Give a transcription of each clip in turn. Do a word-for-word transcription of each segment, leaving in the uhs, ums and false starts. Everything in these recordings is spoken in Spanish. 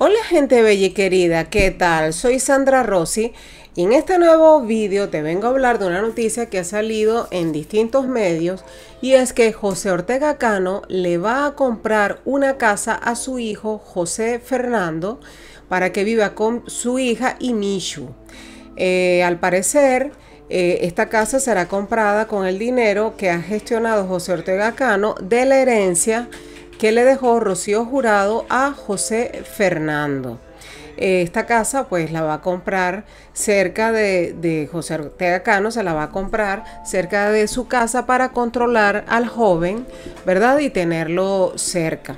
Hola gente bella y querida, ¿qué tal? Soy Sandra Rossi y en este nuevo vídeo te vengo a hablar de una noticia que ha salido en distintos medios y es que José Ortega Cano le va a comprar una casa a su hijo José Fernando para que viva con su hija y Michu. Eh, al parecer, eh, esta casa será comprada con el dinero que ha gestionado José Ortega Cano de la herencia que le dejó Rocío Jurado a José Fernando. Esta casa pues la va a comprar cerca de, de José Ortega Cano, se la va a comprar cerca de su casa para controlar al joven, ¿verdad? Y tenerlo cerca.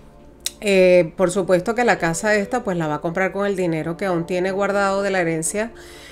Eh, por supuesto que la casa esta pues la va a comprar con el dinero que aún tiene guardado de la herencia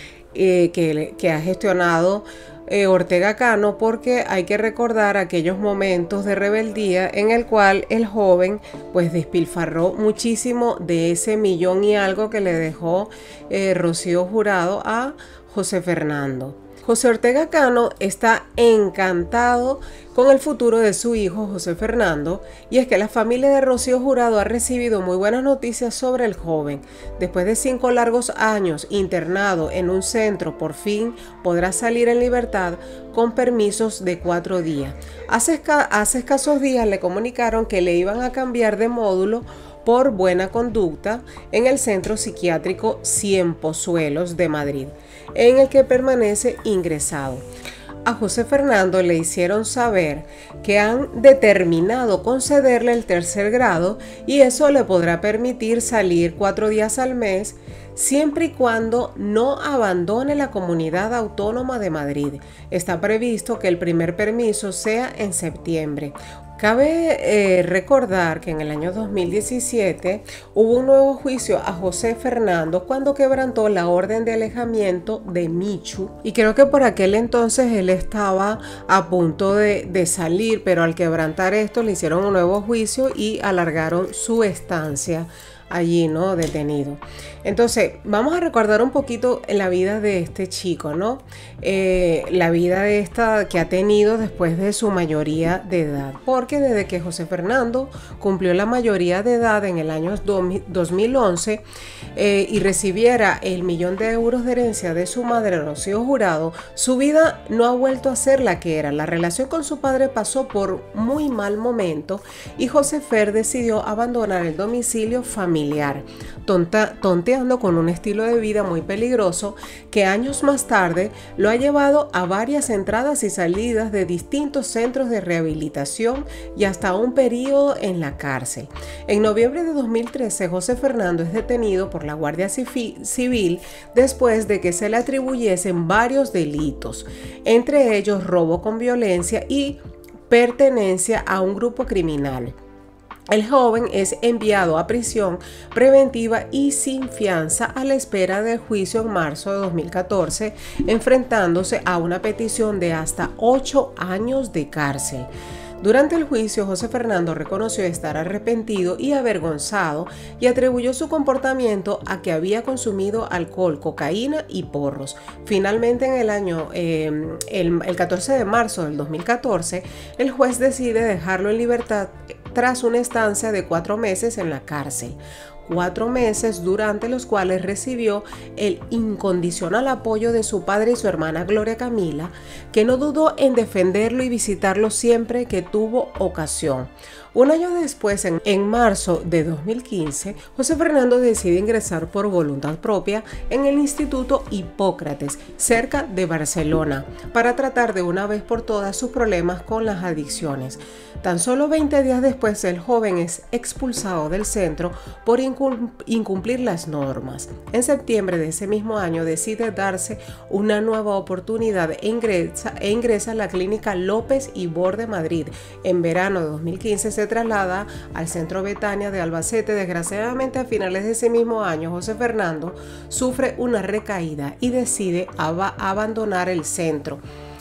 eh, que, que ha gestionado Eh, Ortega Cano, porque hay que recordar aquellos momentos de rebeldía en el cual el joven pues despilfarró muchísimo de ese millón y algo que le dejó eh, Rocío Jurado a José Fernando. José Ortega Cano está encantado con el futuro de su hijo José Fernando, y es que la familia de Rocío Jurado ha recibido muy buenas noticias sobre el joven. Después de cinco largos años internado en un centro, por fin podrá salir en libertad con permisos de cuatro días. Hace, esca hace escasos días le comunicaron que le iban a cambiar de módulo por buena conducta en el Centro Psiquiátrico Ciempozuelos de Madrid, en el que permanece ingresado. A José Fernando le hicieron saber que han determinado concederle el tercer grado y eso le podrá permitir salir cuatro días al mes siempre y cuando no abandone la Comunidad Autónoma de Madrid. Está previsto que el primer permiso sea en septiembre. Cabe eh, recordar que en el año dos mil diecisiete hubo un nuevo juicio a José Fernando cuando quebrantó la orden de alejamiento de Michu, y creo que por aquel entonces él estaba a punto de, de salir, pero al quebrantar esto le hicieron un nuevo juicio y alargaron su estancia allí, ¿no? Detenido. Entonces, vamos a recordar un poquito la vida de este chico, ¿no? Eh, la vida de esta que ha tenido después de su mayoría de edad. Porque desde que José Fernando cumplió la mayoría de edad en el año dos mil once eh, y recibiera el millón de euros de herencia de su madre Rocío Jurado, su vida no ha vuelto a ser la que era. La relación con su padre pasó por muy mal momento y José Fer decidió abandonar el domicilio familiar, tonta, tonteando con un estilo de vida muy peligroso que años más tarde lo ha llevado a varias entradas y salidas de distintos centros de rehabilitación y hasta un periodo en la cárcel. En noviembre de dos mil trece, José Fernando es detenido por la Guardia Civil después de que se le atribuyesen varios delitos, entre ellos robo con violencia y pertenencia a un grupo criminal. El joven es enviado a prisión preventiva y sin fianza a la espera del juicio en marzo de dos mil catorce, enfrentándose a una petición de hasta ocho años de cárcel. Durante el juicio, José Fernando reconoció estar arrepentido y avergonzado y atribuyó su comportamiento a que había consumido alcohol, cocaína y porros. Finalmente, en el año eh, el, el catorce de marzo del dos mil catorce, el juez decide dejarlo en libertad tras una estancia de cuatro meses en la cárcel. Cuatro meses durante los cuales recibió el incondicional apoyo de su padre y su hermana Gloria Camila, que no dudó en defenderlo y visitarlo siempre que tuvo ocasión. Un año después, en, en marzo de dos mil quince, José Fernando decide ingresar por voluntad propia en el Instituto Hipócrates, cerca de Barcelona, para tratar de una vez por todas sus problemas con las adicciones. Tan solo veinte días después, el joven es expulsado del centro por incumplir las normas. En septiembre de ese mismo año decide darse una nueva oportunidad e ingresa, e ingresa a la clínica López Ibor de Madrid. En verano de dos mil quince se traslada al centro Betania de Albacete. Desgraciadamente, a finales de ese mismo año, José Fernando sufre una recaída y decide ab- abandonar el centro.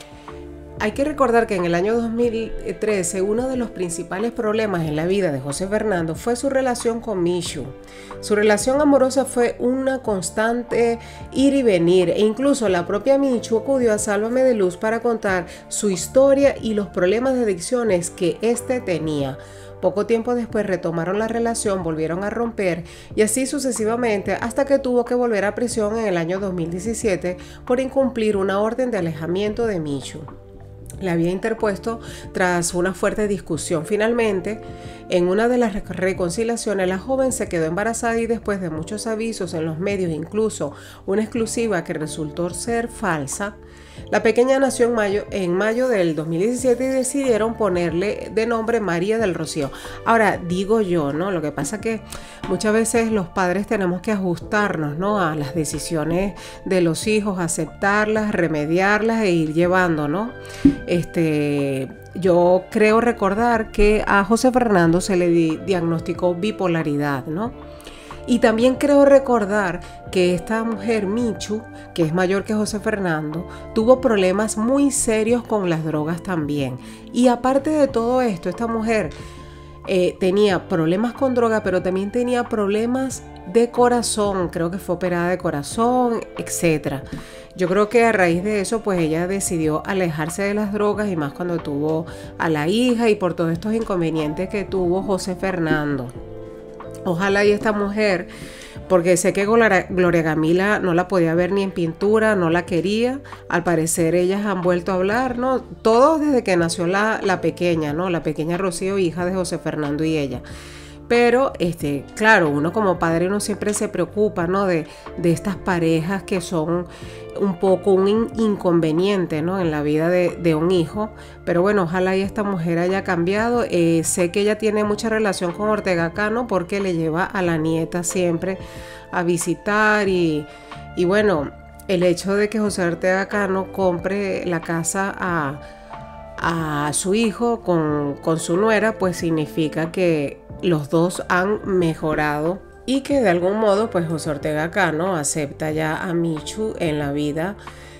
Hay que recordar que en el año dos mil trece uno de los principales problemas en la vida de José Fernando fue su relación con Michu. Su relación amorosa fue una constante ir y venir, e incluso la propia Michu acudió a Sálvame de Luz para contar su historia y los problemas de adicciones que éste tenía. Poco tiempo después retomaron la relación, volvieron a romper y así sucesivamente hasta que tuvo que volver a prisión en el año dos mil diecisiete por incumplir una orden de alejamiento de Michu. Le había interpuesto tras una fuerte discusión. Finalmente, en una de las reconciliaciones, la joven se quedó embarazada y después de muchos avisos en los medios, incluso una exclusiva que resultó ser falsa, la pequeña nació en mayo, en mayo del dos mil diecisiete y decidieron ponerle de nombre María del Rocío. Ahora, digo yo, ¿no? Lo que pasa es que muchas veces los padres tenemos que ajustarnos, ¿no? A las decisiones de los hijos, aceptarlas, remediarlas e ir llevando, ¿no? Este, yo creo recordar que a José Fernando se le di, diagnosticó bipolaridad, ¿no? Y también creo recordar que esta mujer, Michu, que es mayor que José Fernando, tuvo problemas muy serios con las drogas también. Y aparte de todo esto, esta mujer eh, tenía problemas con droga, pero también tenía problemas de corazón. Creo que fue operada de corazón, etcétera. Yo creo que a raíz de eso, pues ella decidió alejarse de las drogas y más cuando tuvo a la hija y por todos estos inconvenientes que tuvo José Fernando. Ojalá y esta mujer, porque sé que Gloria Camila no la podía ver ni en pintura, no la quería. Al parecer ellas han vuelto a hablar, ¿no? Todo desde que nació la, la pequeña, ¿no? La pequeña Rocío, hija de José Fernando y ella. Pero, este, claro, uno como padre uno siempre se preocupa, ¿no? De, de estas parejas que son un poco un in inconveniente, ¿no? En la vida de, de un hijo. Pero bueno, ojalá y esta mujer haya cambiado. Eh, sé que ella tiene mucha relación con Ortega Cano porque le lleva a la nieta siempre a visitar y, y bueno, el hecho de que José Ortega Cano compre la casa a, a su hijo con, con su nuera, pues significa que los dos han mejorado y que de algún modo pues José Ortega Cano acepta ya a Michu en la vida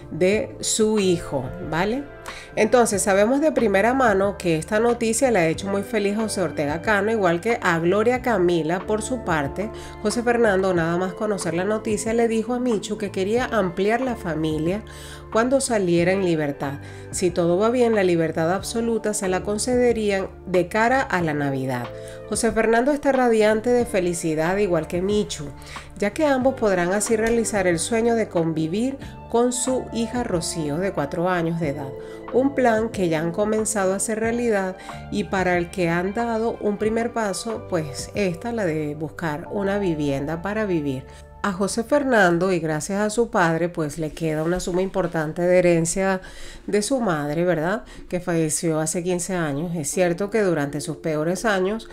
de su hijo, ¿vale? Entonces sabemos de primera mano que esta noticia le ha hecho muy feliz a José Ortega Cano, igual que a Gloria Camila. Por su parte, José Fernando, nada más conocer la noticia, le dijo a Michu que quería ampliar la familia cuando saliera en libertad. Si todo va bien, la libertad absoluta se la concederían de cara a la Navidad. José Fernando está radiante de felicidad, igual que Michu, ya que ambos podrán así realizar el sueño de convivir con su hija Rocío, de cuatro años de edad. Un plan que ya han comenzado a hacer realidad y para el que han dado un primer paso, pues esta, la de buscar una vivienda para vivir. A José Fernando, y gracias a su padre, pues le queda una suma importante de herencia de su madre, ¿verdad? Que falleció hace quince años. Es cierto que durante sus peores años,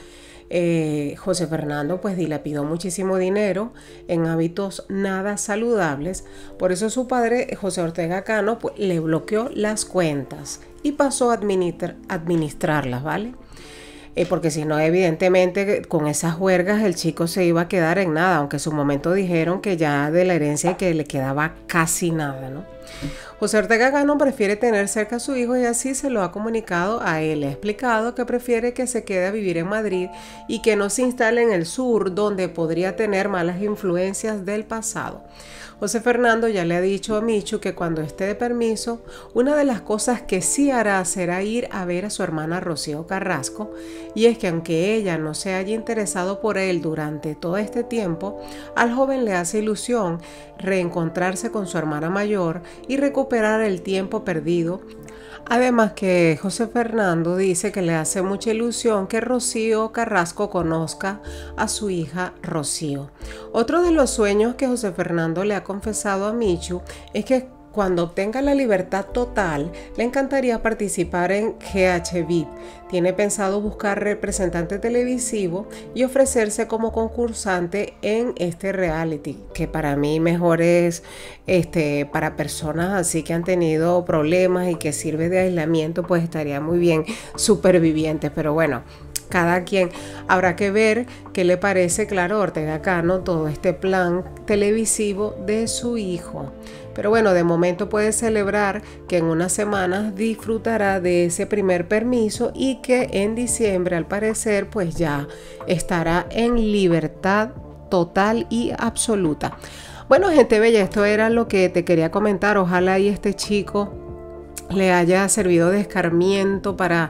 eh, José Fernando pues dilapidó muchísimo dinero en hábitos nada saludables. Por eso su padre, José Ortega Cano, pues, le bloqueó las cuentas y pasó a administrar, administrarlas, ¿vale? Eh, porque si no, evidentemente con esas huelgas el chico se iba a quedar en nada, aunque en su momento dijeron que ya de la herencia que le quedaba casi nada, ¿no? José Ortega Cano prefiere tener cerca a su hijo y así se lo ha comunicado a él. Le ha explicado que prefiere que se quede a vivir en Madrid y que no se instale en el sur, donde podría tener malas influencias del pasado. José Fernando ya le ha dicho a Michu que cuando esté de permiso, una de las cosas que sí hará será ir a ver a su hermana Rocío Carrasco, y es que aunque ella no se haya interesado por él durante todo este tiempo, al joven le hace ilusión reencontrarse con su hermana mayor y recuperar el tiempo perdido. Además que José Fernando dice que le hace mucha ilusión que Rocío Carrasco conozca a su hija Rocío. Otro de los sueños que José Fernando le ha confesado a Michu es que cuando obtenga la libertad total, le encantaría participar en G H V I P. Tiene pensado buscar representante televisivo y ofrecerse como concursante en este reality, que para mí mejor es este, para personas así que han tenido problemas y que sirve de aislamiento, pues estaría muy bien, supervivientes, pero bueno. Cada quien habrá que ver qué le parece, claro, Ortega Cano, todo este plan televisivo de su hijo. Pero bueno, de momento puede celebrar que en unas semanas disfrutará de ese primer permiso y que en diciembre, al parecer, pues ya estará en libertad total y absoluta. Bueno, gente bella, esto era lo que te quería comentar. Ojalá y este chico le haya servido de escarmiento para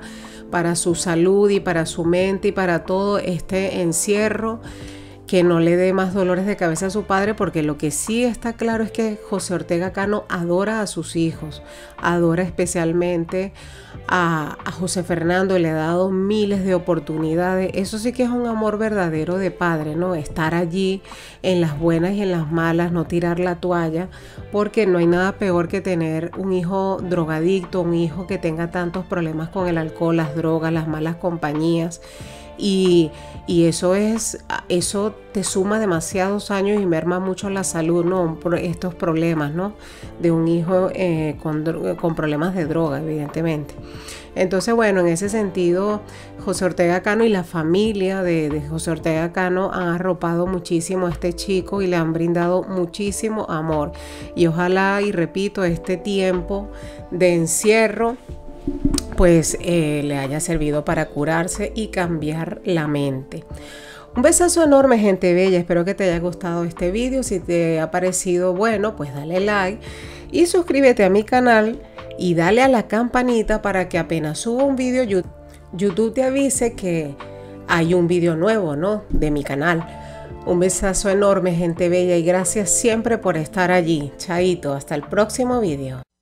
para su salud y para su mente y para todo este encierro, que no le dé más dolores de cabeza a su padre, porque lo que sí está claro es que José Ortega Cano adora a sus hijos, adora especialmente a, a José Fernando, le ha dado miles de oportunidades. Eso sí que es un amor verdadero de padre, ¿no? Estar allí en las buenas y en las malas, no tirar la toalla, porque no hay nada peor que tener un hijo drogadicto, un hijo que tenga tantos problemas con el alcohol, las drogas, las malas compañías. Y, y eso es, eso te suma demasiados años y merma mucho la salud, ¿no? Por estos problemas, ¿no? De un hijo eh, con, con problemas de droga, evidentemente. Entonces, bueno, en ese sentido, José Ortega Cano y la familia de, de José Ortega Cano han arropado muchísimo a este chico y le han brindado muchísimo amor. Y ojalá, y repito, este tiempo de encierro pues eh, le haya servido para curarse y cambiar la mente. Un besazo enorme, gente bella. Espero que te haya gustado este vídeo. Si te ha parecido bueno, pues dale like y suscríbete a mi canal y dale a la campanita para que apenas suba un vídeo YouTube te avise que hay un vídeo nuevo, ¿no? De mi canal. Un besazo enorme, gente bella, y gracias siempre por estar allí. Chaito, hasta el próximo vídeo.